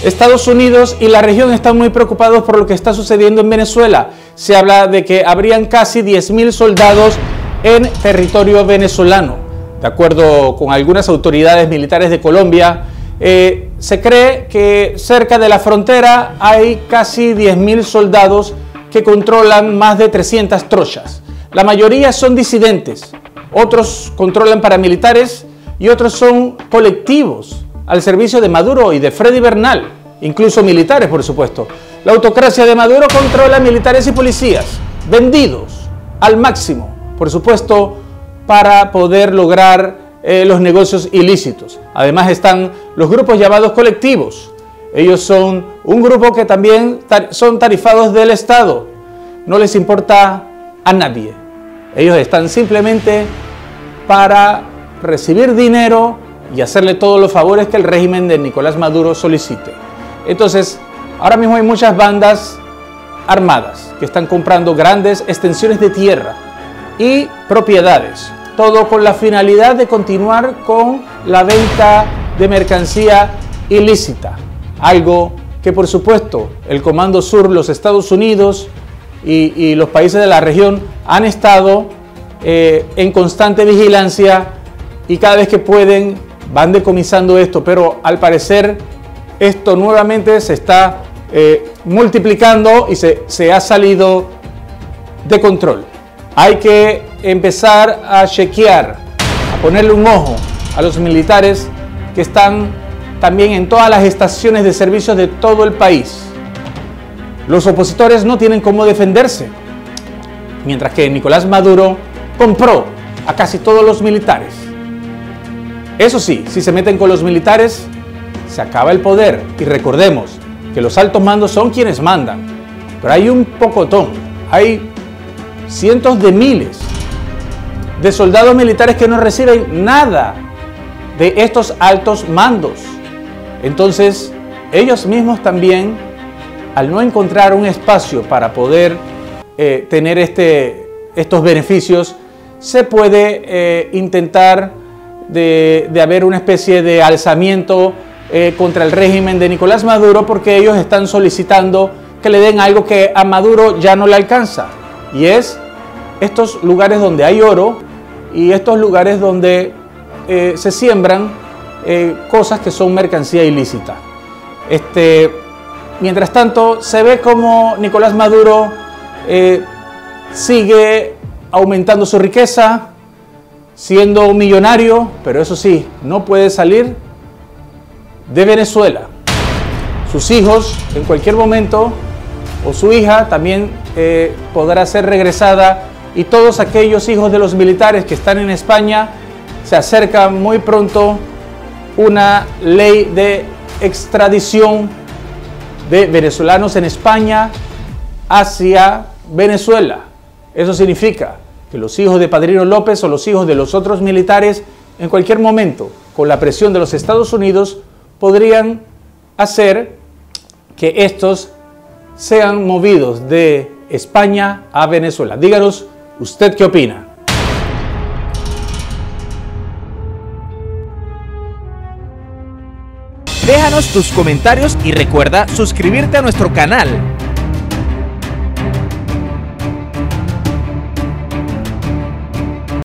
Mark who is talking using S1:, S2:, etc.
S1: Estados Unidos y la región están muy preocupados por lo que está sucediendo en Venezuela. Se habla de que habrían casi 10.000 soldados en territorio venezolano. De acuerdo con algunas autoridades militares de Colombia, se cree que cerca de la frontera hay casi 10.000 soldados que controlan más de 300 trochas. La mayoría son disidentes, otros controlan paramilitares y otros son colectivos al servicio de Maduro y de Freddy Bernal, incluso militares, por supuesto. La autocracia de Maduro controla militares y policías, vendidos al máximo, por supuesto, para poder lograr los negocios ilícitos. Además están los grupos llamados colectivos. Ellos son un grupo que también son tarifados del Estado. No les importa a nadie. Ellos están simplemente para recibir dinero y hacerle todos los favores que el régimen de Nicolás Maduro solicite. Entonces, ahora mismo hay muchas bandas armadas que están comprando grandes extensiones de tierra y propiedades, todo con la finalidad de continuar con la venta de mercancía ilícita, algo que por supuesto el Comando Sur, los Estados Unidos y los países de la región han estado en constante vigilancia y cada vez que pueden van decomisando esto, pero al parecer esto nuevamente se está multiplicando y se ha salido de control. Hay que empezar a chequear, a ponerle un ojo a los militares que están también en todas las estaciones de servicios de todo el país. Los opositores no tienen cómo defenderse, mientras que Nicolás Maduro compró a casi todos los militares. Eso sí, si se meten con los militares, se acaba el poder. Y recordemos que los altos mandos son quienes mandan, pero hay un pocotón, hay cientos de miles de soldados militares que no reciben nada de estos altos mandos. Entonces, ellos mismos también, al no encontrar un espacio para poder tener estos beneficios, se puede intentar de haber una especie de alzamiento contra el régimen de Nicolás Maduro, porque ellos están solicitando que le den algo que a Maduro ya no le alcanza, y es estos lugares donde hay oro y estos lugares donde se siembran cosas que son mercancía ilícita. Mientras tanto, se ve como Nicolás Maduro sigue aumentando su riqueza, siendo millonario, pero eso sí, no puede salir de Venezuela. Sus hijos, en cualquier momento, o su hija también podrá ser regresada, y todos aquellos hijos de los militares que están en España, se acerca muy pronto una ley de extradición de venezolanos en España hacia Venezuela. Eso significa que los hijos de Padrino López o los hijos de los otros militares, en cualquier momento, con la presión de los Estados Unidos, podrían hacer que estos sean movidos de España a Venezuela. Díganos, ¿usted qué opina?
S2: Déjanos tus comentarios y recuerda suscribirte a nuestro canal.